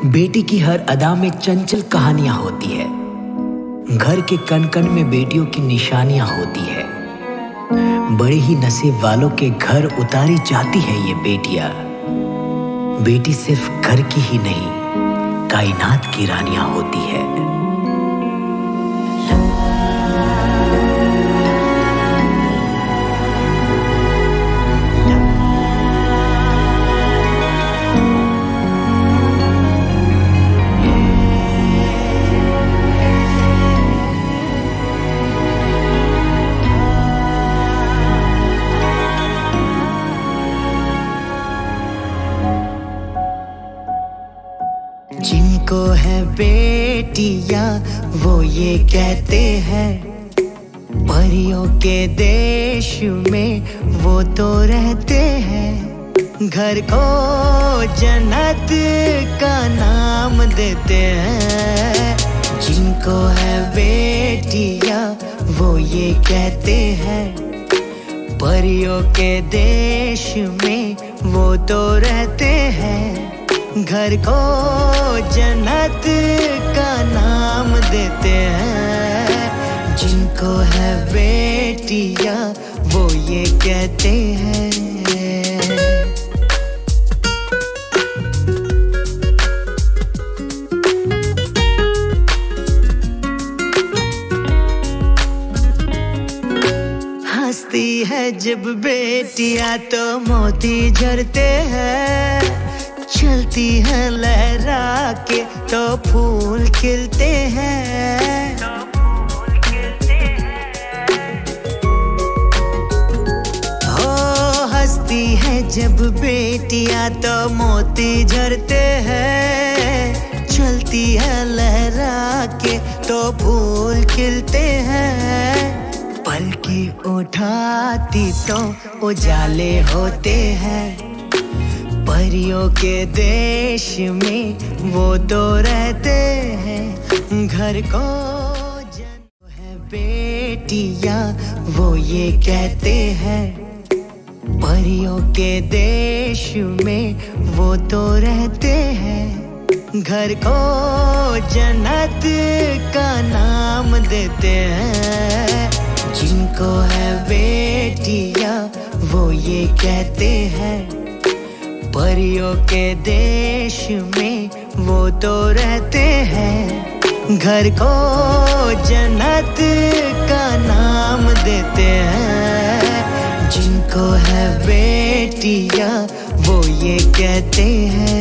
बेटी की हर अदा में चंचल कहानियां होती है। घर के कण कण में बेटियों की निशानियां होती है। बड़े ही नसीब वालों के घर उतारी जाती है ये बेटियां। बेटी सिर्फ घर की ही नहीं, कायनात की रानियां होती है। जिनको है बेटियां वो ये कहते हैं, परियों के देश में वो तो रहते हैं। घर को जन्नत का नाम देते हैं। जिनको है बेटियां वो ये कहते हैं, परियों के देश में वो तो रहते हैं। घर को जन्नत का नाम देते हैं। जिनको है बेटियां वो ये कहते हैं। हंसती है जब बेटियां तो मोती झरते हैं। चलती है लहरा के तो फूल खिलते हैं। हो हंसती है जब बेटियां तो मोती झरते हैं। चलती है लहरा के तो फूल खिलते हैं। पलकी उठाती तो उजाले होते हैं। परियों के देश में वो तो रहते हैं। घर को है बेटियां वो ये कहते हैं, परियों के देश में वो तो रहते हैं। घर को जन्नत का नाम देते हैं। जिनको है बेटियां वो ये कहते हैं, परियों के देश में वो तो रहते हैं। घर को जन्नत का नाम देते हैं। जिनको है बेटियां वो ये कहते हैं।